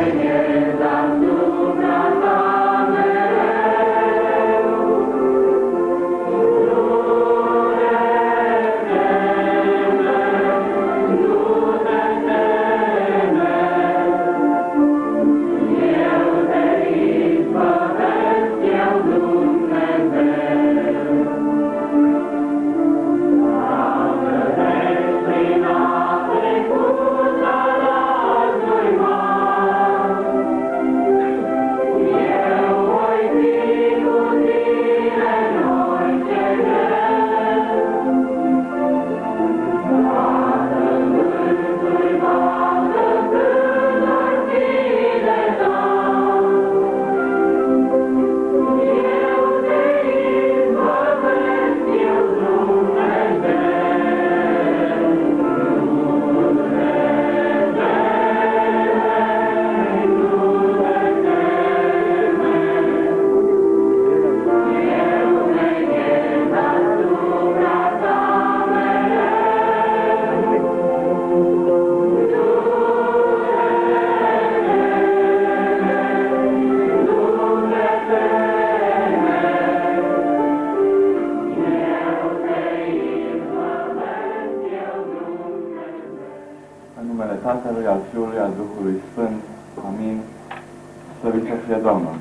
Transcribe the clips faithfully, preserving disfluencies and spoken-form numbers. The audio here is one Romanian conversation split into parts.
Tatălui, al Fiului, al Duhului Sfânt. Amin. Slăvit să fie Domnul.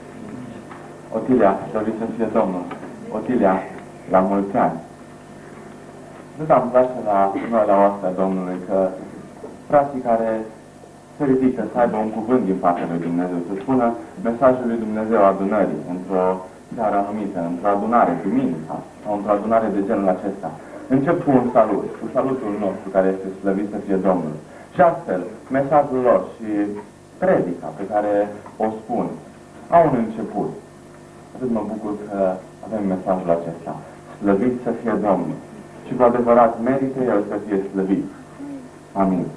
Otilia, slăvit să fie Domnul. Otilia, la mulți ani. Nu am place la noi la oastea Domnului că frații care se ridică să aibă un cuvânt din partea lui Dumnezeu, să spună mesajul lui Dumnezeu adunării într-o seară anumită, într-o adunare duminica sau într-o adunare de genul acesta. Încep cu un salut, cu salutul nostru care este slăvit să fie Domnul. Și astfel, mesajul lor și predica pe care o spun au un început. Atât mă bucur că avem mesajul acesta. Slăvit să fie Domnul. Și cu adevărat merită El să fie slăvit. Amin.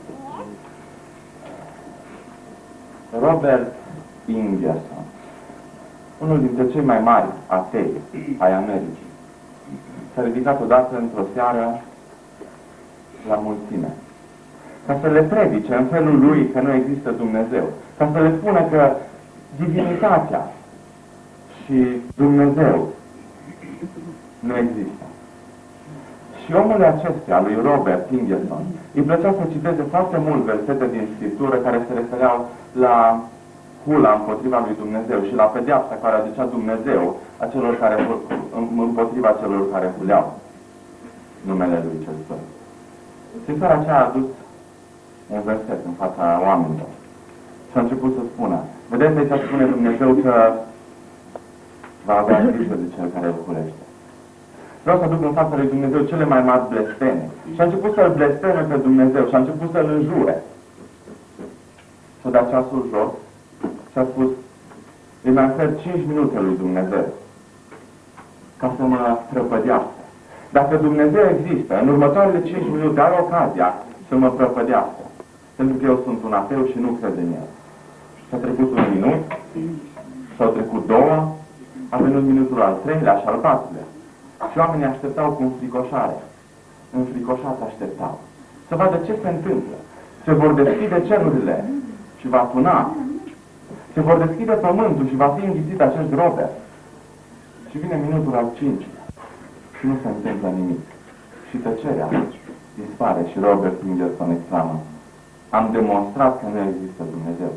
Robert Ingerson, unul dintre cei mai mari atei ai Americii, s-a ridicat odată într-o seară la mulțime ca să le predice în felul lui că nu există Dumnezeu, ca să le spună că divinitatea și Dumnezeu nu există. Și omul acesta, lui Robert Ingerson, îi plăcea să citeze foarte mult versete din Scriptură care se refereau la hula împotriva lui Dumnezeu și la pedeapsa care aducea Dumnezeu a celor care, împotriva celor care huleau numele lui cel Sfânt. Și seara aceea a adus un verset în fața oamenilor și a început să spună: vedeți, aici spune Dumnezeu că va avea grijă de cel care îl hulește. Vreau să aduc în fața lui Dumnezeu cele mai mari blesteme. Și a început să-l blesteme pe Dumnezeu și a început să-l înjure. Și-a dat ceasul jos și a spus: îi mai ofer cinci minute lui Dumnezeu ca să mă prăpădească. Dacă Dumnezeu există, în următoarele cinci minute are ocazia să mă prăpădească. Pentru că eu sunt un ateu și nu cred în el. Și-a trecut un minut, s-au trecut două, a venit minutul al treilea și al patrulea. Și oamenii așteptau cu înfricoșare. Înfricoșați așteptau. Să vadă ce se întâmplă. Se vor deschide cerurile și va tuna. Se vor deschide pământul și va fi înghițit acest Robert. Și vine minutul al cincilea. Și nu se întâmplă nimic. Și tăcerea dispare și Robert Ingerson exclamă: am demonstrat că nu există Dumnezeu.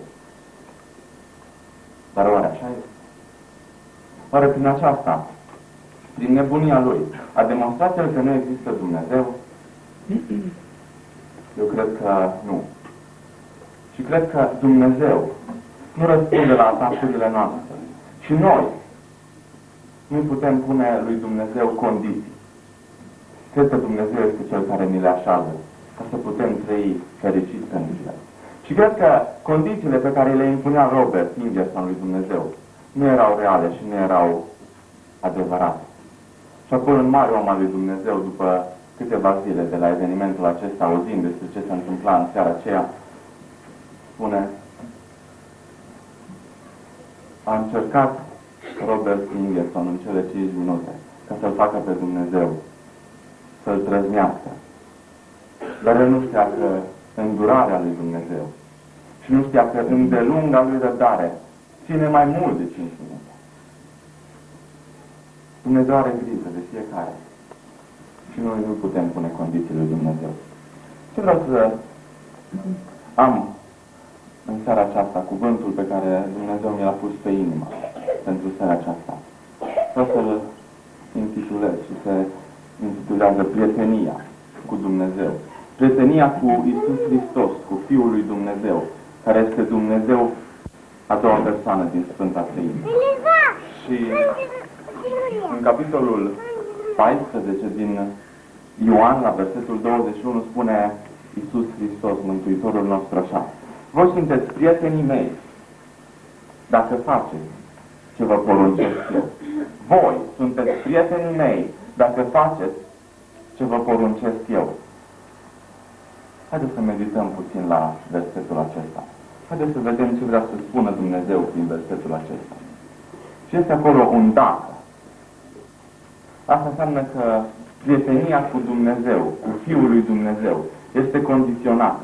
Dar oare așa este? Oare prin aceasta, prin nebunia lui, a demonstrat el că nu există Dumnezeu? Eu cred că nu. Și cred că Dumnezeu nu răspunde la atacurile noastre. Și noi nu putem pune lui Dumnezeu condiții. Cred că Dumnezeu este cel care ni le așează ca să putem trăi fericiți pentru el. Și cred că condițiile pe care le impunea Robert Ingerson lui Dumnezeu nu erau reale și nu erau adevărate. Și apoi un mare om al lui Dumnezeu, după câteva zile de la evenimentul acesta, auzind despre ce se întâmpla în seara aceea, spune: a încercat Robert Ingerson în cele cinci minute ca să-l facă pe Dumnezeu să-l trăznească. Dar el nu știa că îndurarea lui Dumnezeu și și nu știa că îndelunga lui răbdare ține mai mult de cinci minute. Dumnezeu are grijă de fiecare și noi nu putem pune condiții lui Dumnezeu. Ce vreau să am în seara aceasta, cuvântul pe care Dumnezeu mi l-a pus pe inimă pentru seara aceasta. Vreau să-l intitulez și se intitulează Prietenia cu Dumnezeu. Prietenia cu Iisus Hristos, cu Fiul lui Dumnezeu, care este Dumnezeu a doua persoană din Sfânta Treime. Și în capitolul paisprezece din Ioan, la versetul douăzeci și unu, spune Iisus Hristos, Mântuitorul nostru, așa: voi sunteți prietenii mei dacă faceți ce vă poruncesc eu. Voi sunteți prietenii mei dacă faceți ce vă poruncesc eu. Haideți să medităm puțin la versetul acesta. Haideți să vedem ce vrea să spună Dumnezeu prin versetul acesta. Și este acolo un dacă. Asta înseamnă că prietenia cu Dumnezeu, cu Fiul lui Dumnezeu, este condiționată.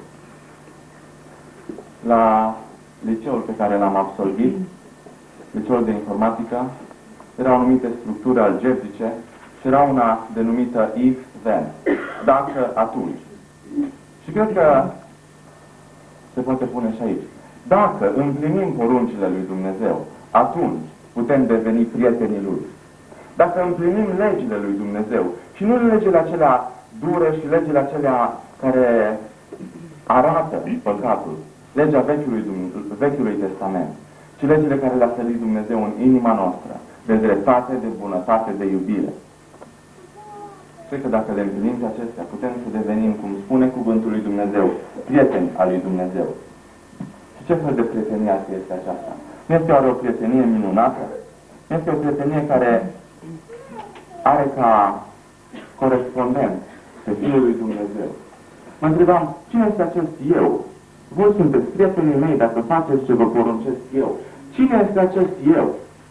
La liceul pe care l-am absolvit, liceul de informatică, erau anumite structuri algebrice și era una denumită if-then, dacă, atunci. Și cred că se poate pune și aici. Dacă împlinim poruncile lui Dumnezeu, atunci putem deveni prietenii Lui. Dacă împlinim legile lui Dumnezeu, și nu legile acelea dure și legile acelea care arată păcatul, legea Vechiului, Vechiului Testament, ci legile care le-a ferit Dumnezeu în inima noastră, de dreptate, de bunătate, de iubire. Cred că dacă le împlinim pe acestea, putem să devenim, cum spune cuvântul lui Dumnezeu, prieteni al lui Dumnezeu. Și ce fel de prietenie este aceasta? Nu este oare o prietenie minunată? Nu este o prietenie care are ca corespondent pe Fiul lui Dumnezeu. Mă întrebam, cine este acest eu? Voi sunteți prietenii mei dacă faceți ce vă poruncesc eu. Cine este acest eu?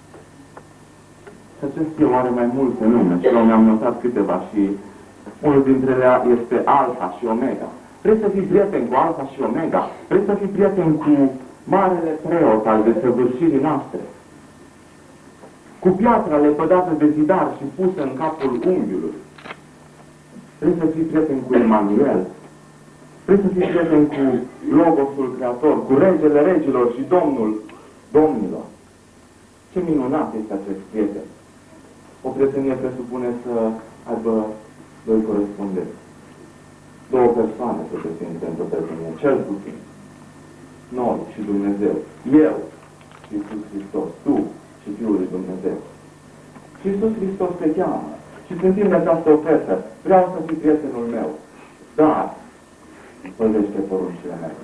Și acest eu are mai multe nume și eu mi-am notat câteva și unul dintre ele este Alfa și Omega. Vrei să fii prieten cu Alfa și Omega? Vrei să fii prieten cu marele preot al desăvârșirii noastre? Cu piatra lepădată de zidar și pusă în capul unghiului? Vrei să fii prieten cu Emanuel? Vrei să fii prieten cu Logosul Creator, cu Regele Regilor și Domnul Domnilor? Ce minunat este acest prieten! O prietenie presupune să aibă doi corespondenți. Două persoane să se simte într-o prietenie, cel puțin. Noi și Dumnezeu. Eu și Iisus Hristos. Tu și Fiul lui Dumnezeu. Și Iisus Hristos te cheamă. Și simțim de această ofertă. Vreau să fii prietenul meu. Dar păzește poruncile mele.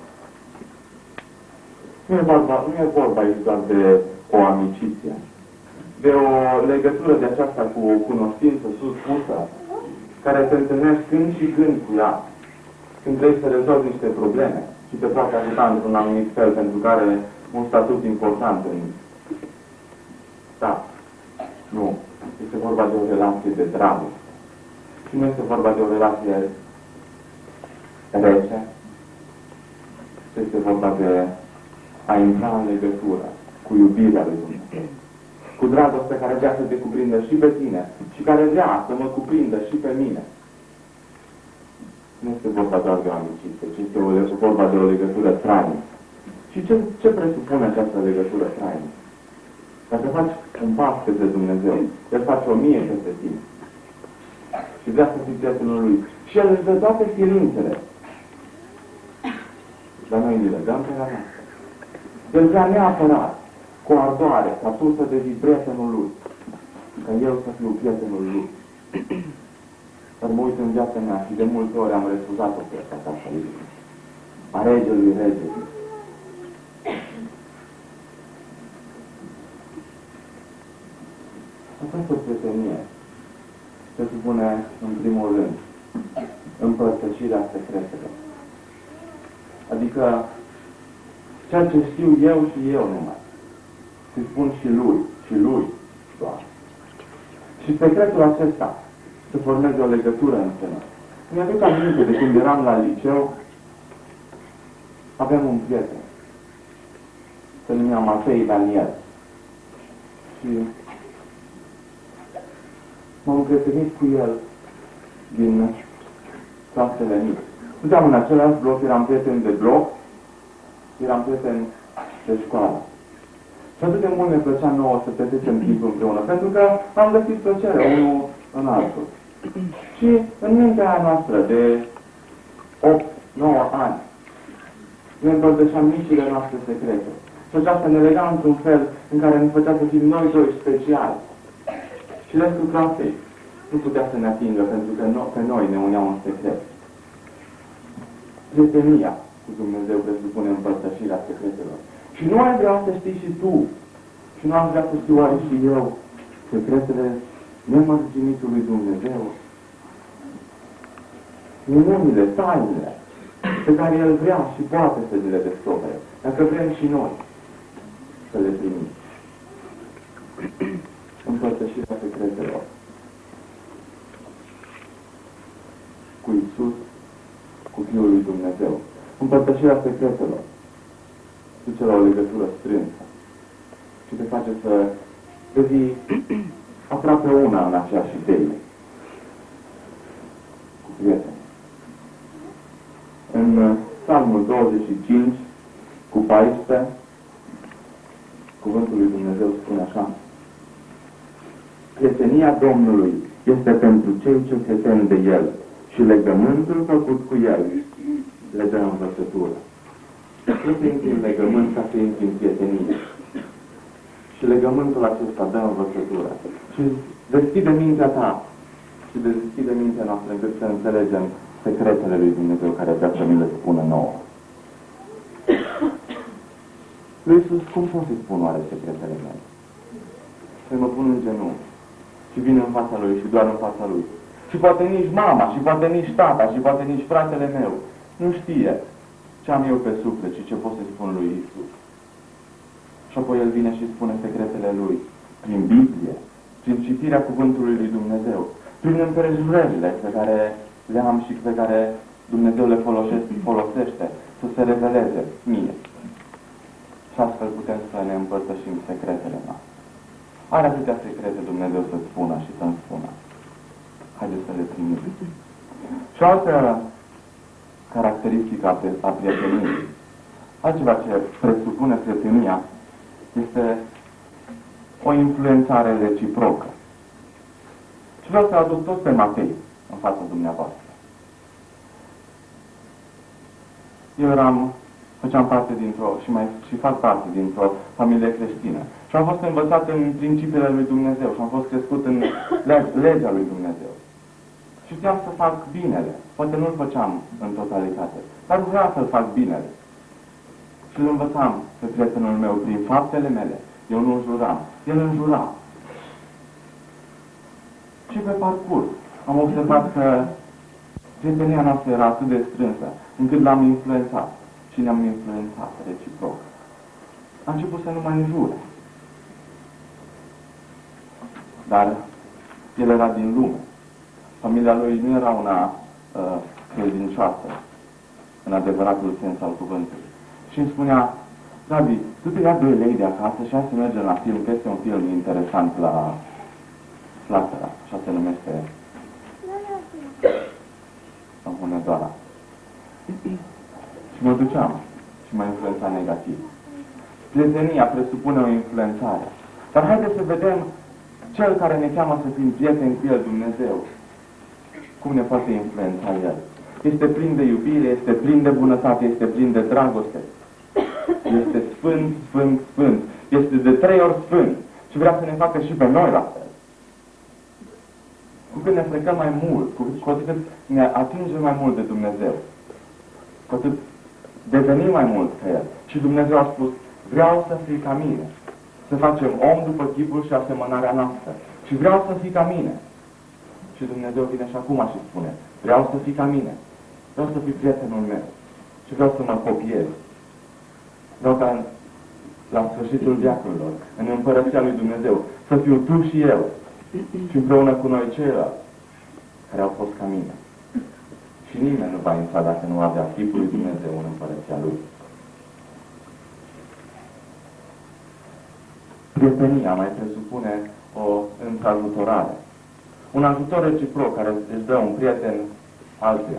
Nu e vorba, nu e vorba aici doar de o amiciție, de o legătură de aceasta cu o cunoștință suspusă, care te întâlnești când și când cu ea, când trebuie să rezolvi niște probleme și te poate ajuta într-un anumit fel, pentru care are un statut important în stat. Nu. Este vorba de o relație de dragoste. Și nu este vorba de o relație rece. Este vorba de a intra în legătură cu iubirea lui Dumnezeu. Cu dragostea care vrea să te cuprindă și pe tine și care vrea să mă cuprindă și pe mine. Nu este vorba doar de o amiciție, ci este o, vorba de o legătură trainică. Și ce, ce presupune această legătură trainică? Dacă faci un pas către Dumnezeu, El face o mie către tine. Și vrea să fii prietenul Lui. Și El își dă toate silințele. Dar noi îi legăm pe la noastră. El vrea neapărat, cu ardoare, ca tu să devii prietenul Lui. Ca eu să fiu prietenul Lui. Dar mă uit în viața mea și de multe ori am refuzat oferta asta aici. A regelui regelui. Această prietenie se supune, în primul rând, împărtășirea secretelor. Adică, ceea ce știu eu și eu numai, să-i spun și lui, și lui doar. Și secretul acesta să formeze o legătură între noi. Mi-aduc aminte de când eram la liceu, avem un prieten. Se numea Matei Daniel. Și m-am prietenit cu el din clasele mici. Suntem în același bloc, eram prieteni de bloc, eram prieteni de școală. Și atât de mult ne plăcea nouă să petrecem timpul împreună, pentru că am găsit plăcere unul în altul. Și în mintea noastră de opt nouă ani, ne împărtășeam micile noastre secrete. Și aceasta ne lega într-un fel în care ne făcea să fim noi doi speciali. Și restul clasei nu putea să ne atingă, pentru că no, pe noi ne uneau un secret. Prietenia cu Dumnezeu presupune împărtășirea secretelor. Și nu ai vrea să știi și tu, și nu am vrea să știu oare și eu, secretele nemărginitului Dumnezeu, minunile, tainele, pe care El vrea și poate să le descopere, dacă vrem și noi să le primim. Împărtășirea secretelor cu Iisus, cu Fiul lui Dumnezeu. Împărtășirea secretelor duce la o legătură strânsă și te face să devii aproape una în aceeași idee cu prieteni. În Psalmul douăzeci și cinci, cu paisprezece, cuvântul lui Dumnezeu spune așa: prietenia Domnului este pentru cei ce se tem de El și legământul făcut cu El le dă învățătură. Nu te intri în legământ ca să intri în prietenie. Și legământul acesta dă învățătură. Și deschide mintea ta și deschide mintea noastră încât să înțelegem secretele lui Dumnezeu care vrea să mi le spună nouă. Lui Iisus, cum pot să-i spun oare secretele mele? Să mă pun în genunchi și vin în fața Lui și doar în fața Lui. Și poate nici mama, și poate nici tata, și poate nici fratele meu nu știe ce am eu pe suflet și ce pot să-i spun lui Iisus. Și apoi El vine și spune secretele Lui prin Biblie, prin citirea Cuvântului lui Dumnezeu, prin împrejurările pe care le am și pe care Dumnezeu le folosește să se reveleze mie. Și astfel putem să ne împărtășim secretele noastre. Are atâtea secrete Dumnezeu să spună și să-mi spună. Haideți să le primim. Și o altă caracteristică a prieteniei, altceva ce presupune prietenia, este o influențare reciprocă. Și vreau să aduc tot pe Matei în fața dumneavoastră. Eu eram, făceam parte dintr-o, și mai și fac parte dintr-o familie creștină. Și am fost învățat în principiile lui Dumnezeu și am fost crescut în legea lui Dumnezeu. Și știam să fac binele. Poate nu-l făceam în totalitate, dar vreau să-l fac binele. Și îl învățam pe prietenul meu prin faptele mele. Eu nu înjuram. El înjura. Și pe parcurs am observat că prietenia noastră era atât de strânsă, încât l-am influențat. Și ne-am influențat reciproc. A început să nu mai înjure. Dar el era din lume. Familia lui nu era una uh, credincioasă, în adevăratul sens al cuvântului. Și îmi spunea: David, tu te ia doi lei de acasă și hai să mergem la film, că este un film interesant la Flacăra, așa se numește în Hunedoara. Și mă duceam și mă influența negativ. Prietenia presupune o influențare. Dar haideți să vedem cel care ne cheamă să fim prieteni cu El, Dumnezeu, cum ne poate influența El. Este plin de iubire, este plin de bunătate, este plin de dragoste. Este sfânt, sfânt, sfânt. Este de trei ori sfânt. Și vrea să ne facă și pe noi la fel. Cu cât ne frecăm mai mult, cu atât ne atingem mai mult de Dumnezeu, cu atât devenim mai mult ca El. Și Dumnezeu a spus: vreau să fii ca mine. Să facem om după chipul și asemănarea noastră. Și vreau să fii ca mine. Și Dumnezeu vine și acum și spune: vreau să fii ca mine. Vreau să fii prietenul meu. Și vreau să mă copiez. Vreau ca la sfârșitul veacurilor, în împărăția lui Dumnezeu, să fiu tu și eu. Și împreună cu noi ceilalți care au fost ca mine. Și nimeni nu va intra dacă nu avea chipul lui Dumnezeu în împărăția lui. Prietenia mai presupune o întrajutorare. Un ajutor reciproc care își dă un prieten altuia.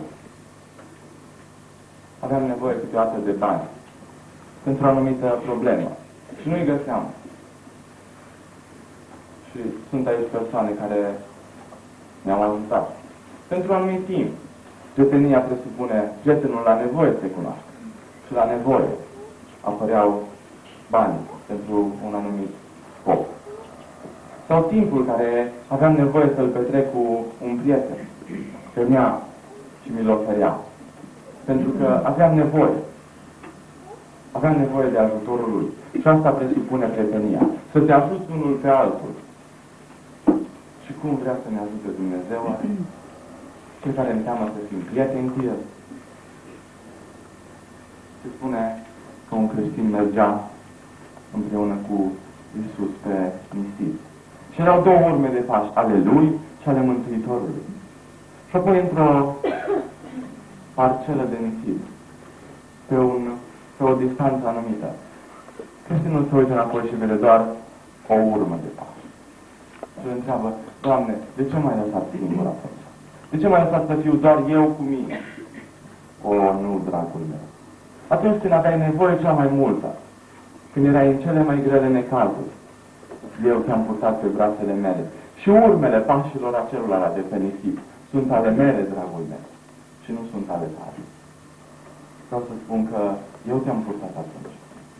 Aveam nevoie câteodată de bani pentru o anumită problemă și nu-i găseam. Și sunt aici persoane care mi-au ajutat. Pentru un anumit timp, prietenia presupune prietenul la nevoie se cunoaște. Și la nevoie apăreau bani pentru un anumit scop. Sau timpul care aveam nevoie să-l petrec cu un prieten, venea și mi-l oferea. Pentru că aveam nevoie. Aveam nevoie de ajutorul lui. Și asta presupune prietenia. Să te ajuți unul pe altul. Și cum vrea să ne ajute Dumnezeu? Cei care înseamnă să fim prieteni cu El. Se spune că un creștin mergea împreună cu Iisus pe nisip. Și erau două urme de pași, ale Lui și ale Mântuitorului. Și apoi într-o parcelă de nisip, pe, un, pe o distanță anumită, creștinul se uită înapoi și vede doar o urmă de pași. Și îl întreabă, Doamne, de ce m-ai lăsat singur atunci? De ce m-ai lăsat să fiu doar eu cu mine? O, nu, dragul meu. Atunci când aveai nevoie cea mai multă, când erai în cele mai grele necazuri, eu te-am purtat pe brațele mele. Și urmele pașilor acelora de pe nisip sunt ale mele, dragul meu, și nu sunt ale tale. Vreau să spun că eu te-am purtat atunci.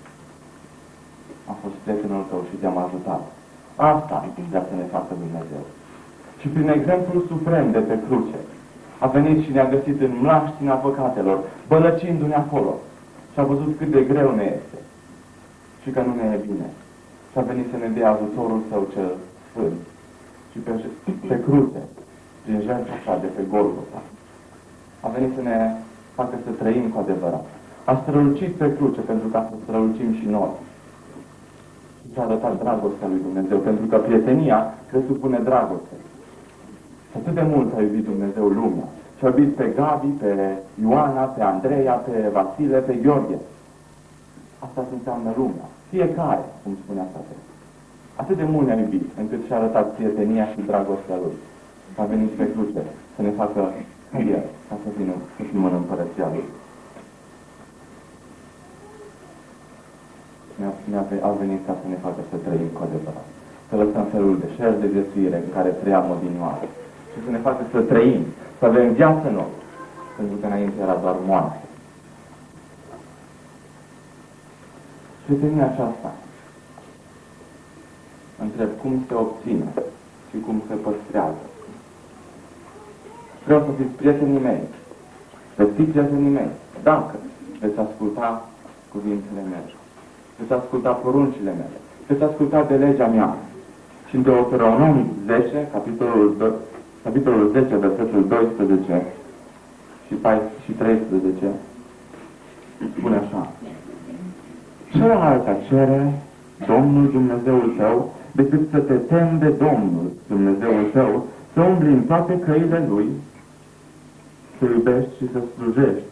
Am fost prietenul tău și te-am ajutat. Asta vrea să ne facă Dumnezeu. Și prin exemplul suprem de pe cruce, a venit și ne-a găsit în mlaștina păcatelor, bălăcindu-ne acolo. Și a văzut cât de greu ne este. Și că nu ne e bine. Și a venit să ne dea ajutorul Său cel Sfânt. Și pe, pe cruce, prin jertfa sa de pe Golgota, a venit să ne facă să trăim cu adevărat. A strălucit pe cruce pentru ca să strălucim și noi. Și a arătat dragostea lui Dumnezeu, pentru că prietenia presupune dragoste. Și atât de mult a iubit Dumnezeu lumea. Și a iubit pe Gabi, pe Ioana, pe Andreea, pe Vasile, pe Gheorghe. Asta se înseamnă lumea. Fiecare, cum spunea fratele. Atât de mult ne-a iubit, încât și-a arătat prietenia și dragostea Lui. A venit pe cruce să ne facă ca El, ca să vină, să fim în împărăția Lui. Ne-a venit ca să ne facă să trăim cu adevărat. Să lăsăm felul de șer de viețuire în care trăiam odinioară. Și să ne facă să trăim, să avem viață nouă. Pentru că înainte era doar moarte. Și prietenia aceasta, întreb cum se obține și cum se păstrează. Vreau să fiți prietenii mei. Veți fi prietenii mei dacă veți asculta cuvintele mele. Veți asculta poruncile mele. Veți asculta de legea mea. Și în Deuteronomii zece, capitolul, doi, capitolul zece, versetul doisprezece și treisprezece, spune așa. Celălalt cere Domnul Dumnezeul tău decât să te temi de Domnul Dumnezeul tău, să umbli în toate căile Lui, să iubești și să slujești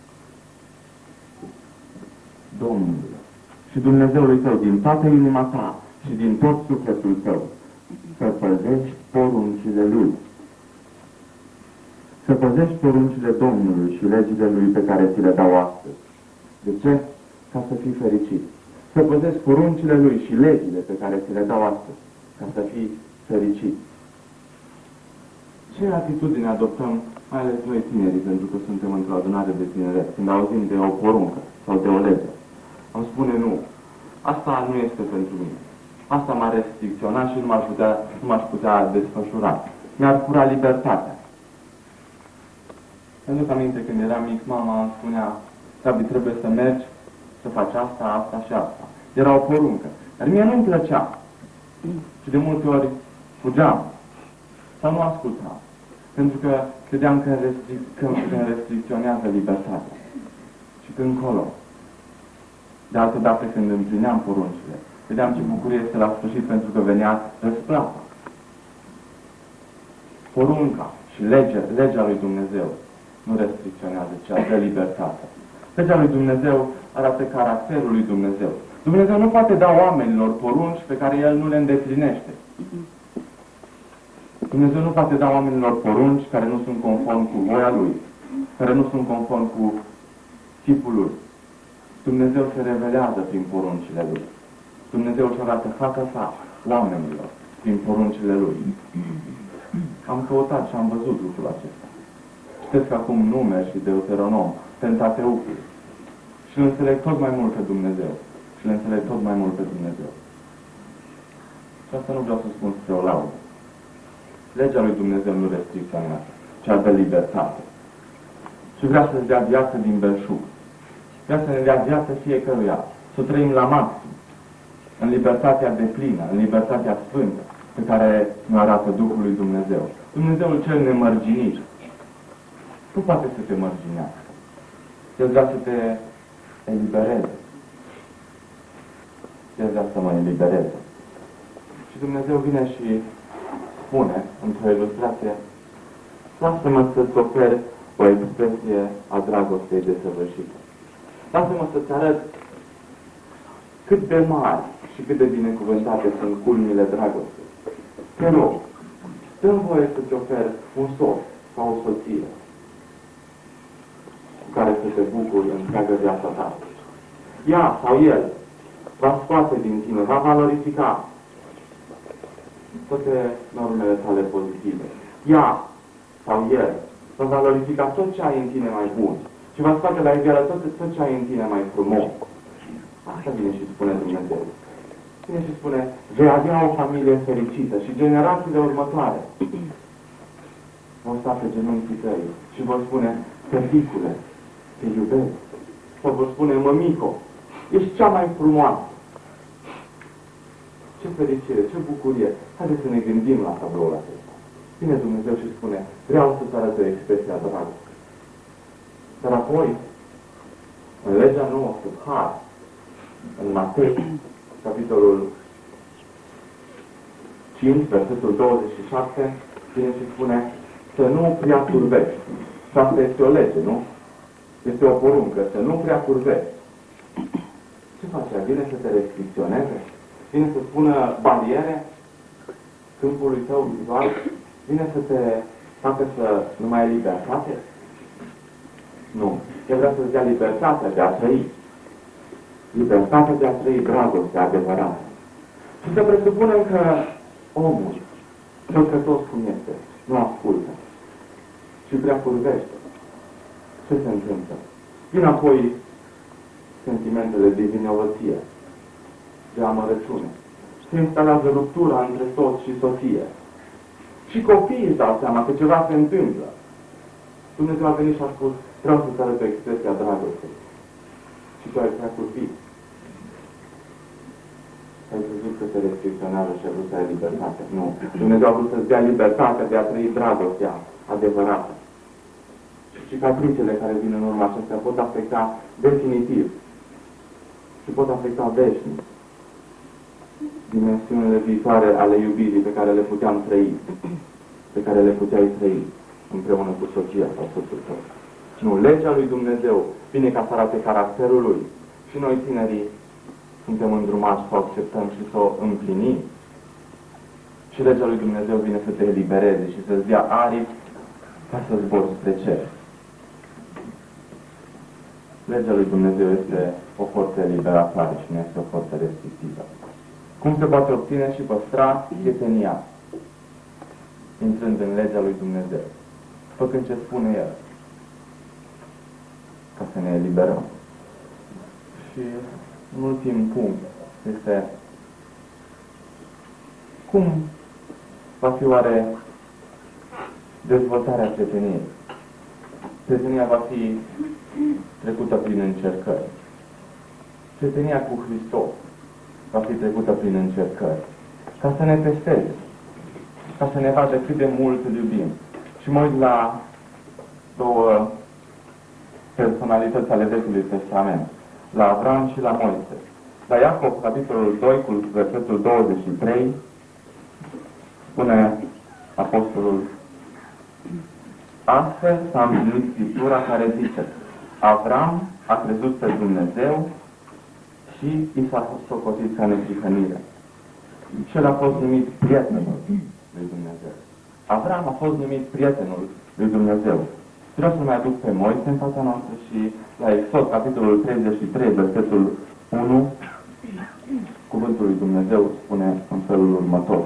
Domnului și Dumnezeului tău din toată inima ta și din tot sufletul tău, să păzești poruncile Lui. Să păzești poruncile Domnului și legile Lui pe care ți le dau astăzi. De ce? Ca să fii fericit. Să păzești poruncile Lui și legile pe care ți le dau astăzi. Ca să fii fericit. Ce atitudine adoptăm, mai ales noi tinerii, pentru că suntem într-o adunare de tineret, când auzim de o poruncă sau de o lege? Am spune nu. Asta nu este pentru mine. Asta m-a restricționat și nu m-aș putea, nu m-aș putea desfășura. Mi-ar fura libertatea. Pentru că aminte, când eram mic, mama îmi spunea, Gabi, trebuie să mergi, să faci asta, asta și asta. Era o poruncă. Dar mie nu-mi plăcea. Și de multe ori fugeam. Sau nu ascultam. Pentru că credeam că, restric, că îmi restricționează libertatea. Și când încolo. De altă dată când împlineam poruncile, vedeam ce bucurie este la sfârșit pentru că venea răsplata. Porunca și legea, legea lui Dumnezeu nu restricționează, ci dă libertate. Legea lui Dumnezeu arată caracterul lui Dumnezeu. Dumnezeu nu poate da oamenilor porunci pe care El nu le îndeplinește. Dumnezeu nu poate da oamenilor porunci care nu sunt conform cu voia Lui, care nu sunt conform cu chipul Lui. Dumnezeu se revelează prin poruncile Lui. Dumnezeu își arată fața sa oamenilor prin poruncile Lui. Am căutat și am văzut lucrul acesta. Știți că acum Nume și Deuteronom, Pentateucul, și îl înțeleg tot mai mult pe Dumnezeu. Și îl înțeleg tot mai mult pe Dumnezeu. Și asta nu vreau să spun spre o laudă. Legea lui Dumnezeu nu restricționează, ci dă libertate. Și vrea să-ți dea viață din belșug. Vrea să ne dea viață fiecăruia. Să trăim la maxim. În libertatea deplină, în libertatea sfântă, pe care ne arată Duhul lui Dumnezeu. Dumnezeul cel nemărginit nu poate să te mărginească. El vrea să te elibereze. El vrea să mă elibereze. Și Dumnezeu vine și spune, într-o ilustrație, lasă-mă să-ți ofer o expresie a dragostei desăvârșită. Lasă-mă să-ți arăt cât de mari și cât de binecuvântate sunt culmile dragostei. Te rog, dă-mi voie să-ți ofer un soț sau o soție cu care să te bucuri în întreagă viața ta. Ea sau el va scoate din tine, va valorifica toate normele tale pozitive. Ea sau el va valorifica tot ce ai în tine mai bun și va scoate la iveală tot, tot ce ai în tine mai frumos. Asta vine și spune Dumnezeu. Vine și spune, vei avea o familie fericită și generațiile următoare vor sta pe genunchii tăi și vor spune, tăticule, te iubesc. Sau vor spune, mămico, ești cea mai frumoasă. Ce fericire, ce bucurie. Haideți să ne gândim la tabloul acesta. Vine Dumnezeu și spune, vreau să-ți arăt o expresie a dragostei. Dar apoi, în legea nouă, sub har, în Matei, capitolul cinci, versetul douăzeci și șapte, vine și spune să nu prea curvești. Și asta este o lege, nu? Este o poruncă, să nu prea curvești. Ce face? Vine să te restricționeze? Vine să spună bariere câmpului tău vizual? Vine să te facă să nu mai ai libertate? Nu. El vrea să-ți dea libertatea de a trăi. Libertatea de a trăi dragostea adevărată. Și să presupunem că omul, păcătos cum este, nu ascultă și prea curvește. Ce se întâmplă? Vin apoi sentimentele de vinovăție, de amărăciune. Se instalează ruptura între soț și soție. Și copiii își dau seama că ceva se întâmplă. Dumnezeu a venit și a spus, vreau să-ți arăt expresia dragostei. Și tu ai prea curvit. Ai văzut că se restricționează și a vrut să ai libertate. Nu. Dumnezeu a vrut să-ți dea libertatea de a trăi dragostea adevărată. Și cicatricele care vin în urma acestea pot afecta definitiv și pot afecta veșnic dimensiunile viitoare ale iubirii pe care le puteam trăi, pe care le puteai trăi împreună cu soția sau soțul tău. Nu, legea lui Dumnezeu vine ca să arate caracterul lui. Și noi, tinerii, suntem îndrumați să o acceptăm și să o împlinim. Și legea lui Dumnezeu vine să te elibereze și să-ți dea aripi ca să zbori spre cer. Legea lui Dumnezeu este o forță eliberatoare și nu este o forță restrictivă. Cum se poate obține și păstra prietenia? Intrând în legea lui Dumnezeu. Făcând ce spune El. Ca să ne eliberăm. Și un ultim punct este cum va fi oare dezvoltarea prieteniei? Prietenia va fi trecută prin încercări. Prietenia cu Hristos va fi trecută prin încercări. Ca să ne testeze. Ca să ne vadă cât de mult îl iubim. Și mă uit la două personalități ale Vechiului Testament. La Avram și la Moise. La Iacob, capitolul doi, cu versetul douăzeci și trei, spune apostolul: astfel s-a împlinit Scriptura care zice: Avram a crezut pe Dumnezeu și i s-a socotit ca neprihănire. Și el a fost numit prietenul lui Dumnezeu. Avram a fost numit prietenul lui Dumnezeu. Vreau să mai aduc pe Moise în fața noastră și la Exod, capitolul treizeci și trei, versetul unu, cuvântul lui Dumnezeu spune în felul următor.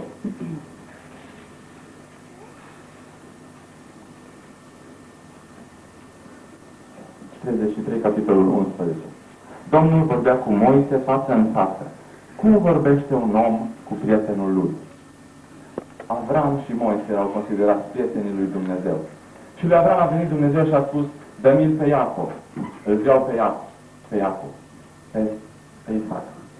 treizeci și trei, capitolul unsprezece. Domnul vorbea cu Moise față în față. Cum vorbește un om cu prietenul lui? Avram și Moise erau considerați prietenii lui Dumnezeu. Și lui Avram a venit Dumnezeu și a spus, dă-mi-l pe Iacov. Îl vreau pe Iacov. Pe Iacov. Pe, pe Isaac.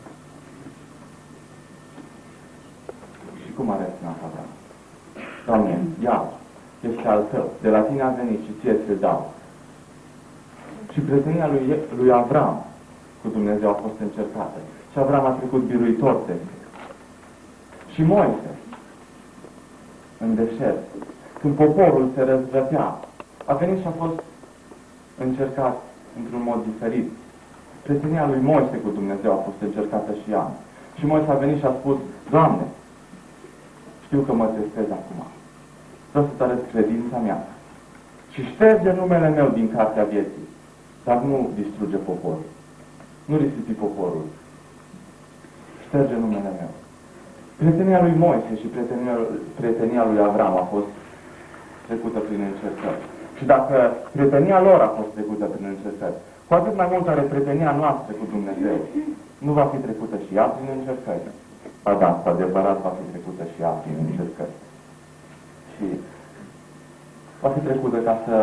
Și cum a reacționat Avram? Doamne, ia, este al tău. De la tine a venit și ție ți-l dau. Și prietenia lui, lui Avram cu Dumnezeu a fost încercată. Și Avram a trecut biruitor de și Moise, în deșert, când poporul se răzvrătea, a venit și a fost încercat într-un mod diferit. Prietenia lui Moise cu Dumnezeu a fost încercată și ea. Și Moise a venit și a spus, Doamne, știu că mă testez acum. Vreau să-ți arăt credința mea. Și șterge numele meu din cartea vieții. Dar nu distruge poporul. Nu risipi poporul. Șterge numele meu. Prietenia lui Moise și prietenia, prietenia lui Avram a fost trecută prin încercări. Și dacă prietenia lor a fost trecută prin încercări, cu atât mai mult are prietenia noastră cu Dumnezeu, nu va fi trecută și ea prin încercări. Ba da, cu adevărat va fi trecută și ea prin încercări. Și va fi trecută ca să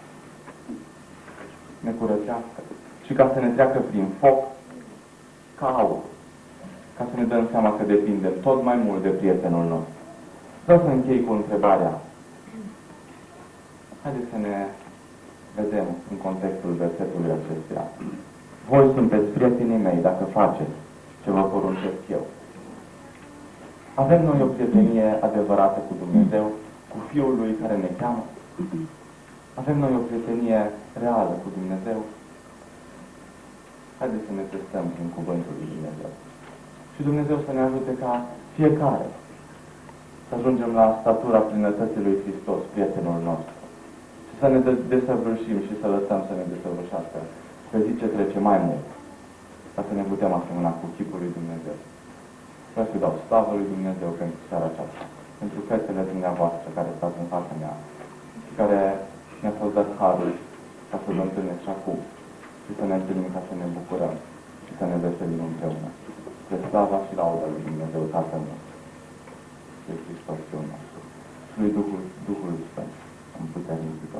ne curățească și ca să ne treacă prin foc ca aur, ca să ne dăm seama că depindem tot mai mult de prietenul nostru. Vreau să închei cu întrebarea. Haideți să ne vedem în contextul versetului acestuia. Voi sunteți prietenii mei dacă faceți ce vă poruncesc eu. Avem noi o prietenie adevărată cu Dumnezeu, cu Fiul Lui care ne cheamă? Avem noi o prietenie reală cu Dumnezeu? Haideți să ne testăm prin cuvântul lui Dumnezeu. Și Dumnezeu să ne ajute ca fiecare să ajungem la statura plinătății lui Hristos, prietenul nostru. Și să ne desăvârșim și să lăsăm să ne desăvârșească pe zi ce trece mai mult, ca să ne putem asemăna cu chipul lui Dumnezeu. Vreau să dau slavă lui Dumnezeu pentru seara aceasta, pentru fetele dumneavoastră care stați în fața mea și care ne-a fost dat harul ca să vă întâlnesc și acum și să ne întâlnim ca să ne bucurăm și să ne veselim împreună. De slava și lauda lui Dumnezeu Tatăl nostru, de Hristos Fiul nostru, lui Duhul, Duhul Sfânt, în puterea